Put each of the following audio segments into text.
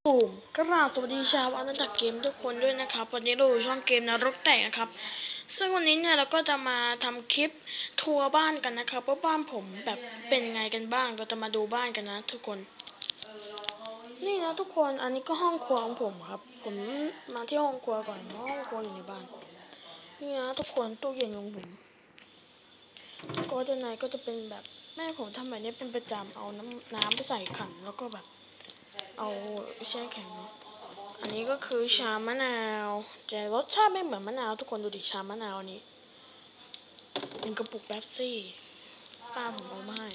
ผมกราบสวัสดีชาวอาณาจักรเกมทุกคนด้วยนะครับวันนี้เราอยู่ช่องเกมนรกแตกนะครับซึ่งวันนี้เนี่ยเราก็จะมาทำคลิปทัวร์บ้านกันนะครับว่าบ้านผมแบบเป็นยังไงกันบ้างเราจะมาดูบ้านกันนะทุกคนนี่นะทุกคนอันนี้ก็ห้องครัวของผมครับผมมาที่ห้องครัวก่อนเพราะห้องครัวอยู่ในบ้านนี่นะทุกคนตู้เย็นของผมก็ด้านในก็จะเป็นแบบแม่ผมทำแบบนี้เป็นประจำเอาน้ำไปใส่ขันแล้วก็แบบเอาแช่แข็งเนาะอันนี้ก็คือชามะนาวแต่รสชาติไม่เหมือนมะนาวทุกคนดูดิชามะนาวนี้เป็นกระปุกแป๊บซี่ป้าผมเอามาให้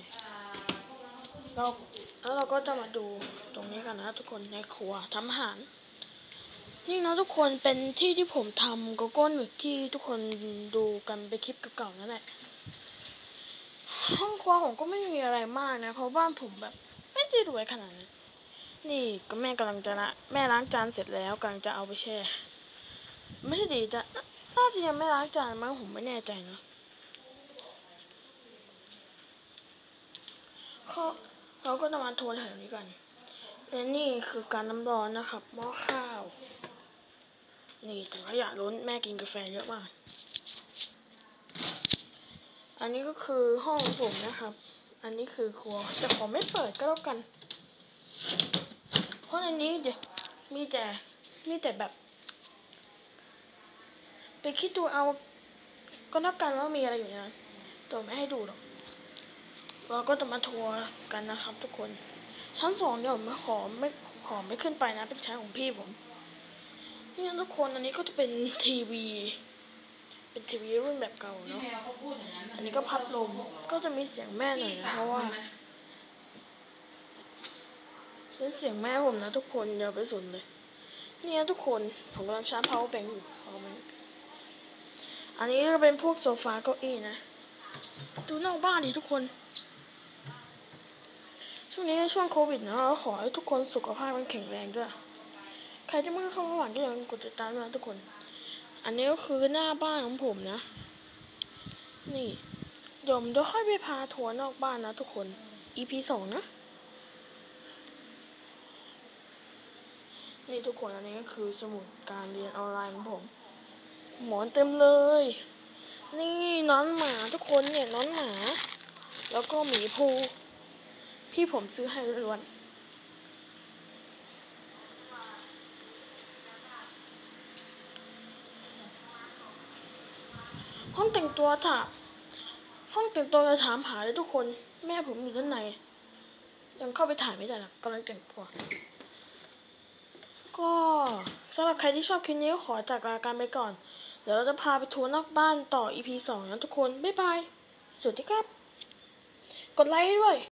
แล้วเราก็จะมาดูตรงนี้กันนะทุกคนในครัวทำอาหารนี่นะทุกคนเป็นที่ที่ผมทำโกโก้หนึกที่ทุกคนดูกันไปคลิปเก่าๆนั่นแหละห้องครัวผมก็ไม่มีอะไรมากนะเพราะบ้านผมแบบไม่ได้รวยขนาดนั้นนี่ก็แม่กำลังจะแม่ล้างจานเสร็จแล้วกำลังจะเอาไปแช่ไม่ใช่ดีจะน่าจะยังไม่ล้างจานมั้งผมไม่แน่ใจนะเราก็จะมาทัวร์แถวนี้กันและนี่คือการน้ำร้อนนะครับหม้อข้าวนี่ถังขยะล้นแม่กินกาแฟเยอะมากอันนี้ก็คือห้องผมนะครับอันนี้คือครัวแต่ขอไม่เปิดก็แล้วกันเพราะในนี้มีแต่แบบไปคิดดูเอาก็แล้วกันว่ามีอะไรอยู่นะแต่ไม่ให้ดูหรอกเราก็จะมาทัวร์กันนะครับทุกคนชั้น2เดี๋ยวไม่ขึ้นไปนะเป็นชั้นของพี่ผมนี่ทุกคนอันนี้ก็จะเป็นทีวีรุ่นแบบเก่าเนาะอันนี้ก็พัดลมก็จะมีเสียงแม่หน่อยนะเพราะว่าเป็นเสียงแม่ผมนะทุกคนอย่าไปสนเลยนี่ทุกคนผมกำลังชาร์จ power bank อยู่อันนี้ก็เป็นพวกโซฟาเก้าอี้นะดูนอกบ้านดิทุกคนช่วงนี้ช่วงโควิดนะเราขอให้ทุกคนสุขภาพมันแข็งแรงด้วยใครจะไม่เข้ามาหวังก็อย่าลืมกดติดตามด้วยนะทุกคนอันนี้ก็คือหน้าบ้านของผมนะนี่เดี๋ยวค่อยไปพาทัวร์นอกบ้านนะทุกคน EP 2นะนี่ทุกคนอันนี้ก็คือสมุดการเรียนออนไลน์ของผมหมอนเต็มเลยนี่น้องหมาทุกคนเนี่ยน้องหมาแล้วก็หมีภูพี่ผมซื้อให้ล้วนห้องแต่งตัวจะถามหาเลยทุกคนแม่ผมอยู่ด้านในยังเข้าไปถ่ายไม่ได้หรอกกำลังแต่งตัวก็สำหรับใครที่ชอบคลิปนี้ก็ขอจากลากันไปก่อนเดี๋ยวเราจะพาไปทัวร์นอกบ้านต่อ EP 2นะทุกคนบ๊ายบายสวัสดีครับกดไลค์ให้ด้วย